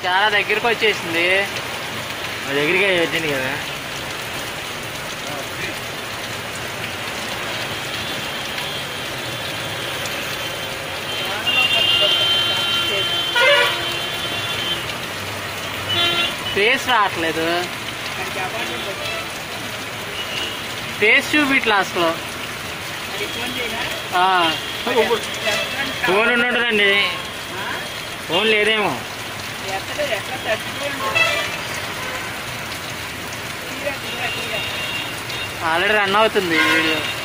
చాలా దగ్గరికి వచ్చేసింది. దగ్గరికి వచ్చింది కదా. ఫేస్ రావట్లేదు, ఫేస్ చూపిట్లా అసలు. ఫోన్ ఉంటుందండి, ఫోన్ లేదేమో. ఆల్రెడీ రన్ అవుతుంది వీడియో.